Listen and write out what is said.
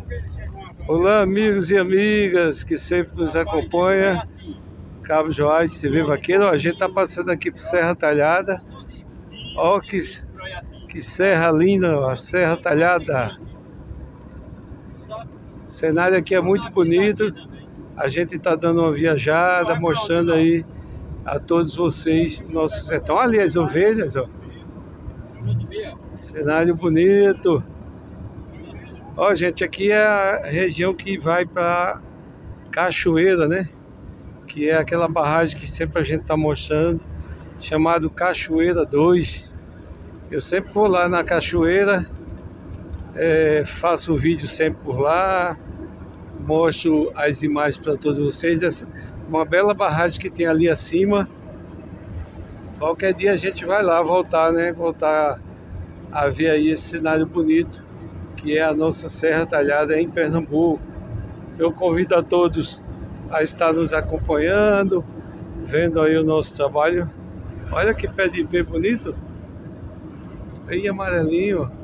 Olá, amigos e amigas que sempre nos acompanham. Cabo Joás, TV Vaqueiro. A gente está passando aqui por Serra Talhada. Ó, que serra linda, a Serra Talhada. O cenário aqui é muito bonito. A gente está dando uma viajada, mostrando aí a todos vocês o nosso sertão. Ali as ovelhas, ó. Cenário bonito. Ó, gente, aqui é a região que vai para Cachoeira, né? Que é aquela barragem que sempre a gente está mostrando, chamado Cachoeira 2. Eu sempre vou lá na Cachoeira, faço vídeo sempre por lá, mostro as imagens para todos vocês dessa uma bela barragem que tem ali acima. Qualquer dia a gente vai lá voltar, né? Voltar a ver aí esse cenário bonito que é a nossa Serra Talhada em Pernambuco. Eu convido a todos a estar nos acompanhando, vendo aí o nosso trabalho. Olha que pé de ipê bonito, bem amarelinho.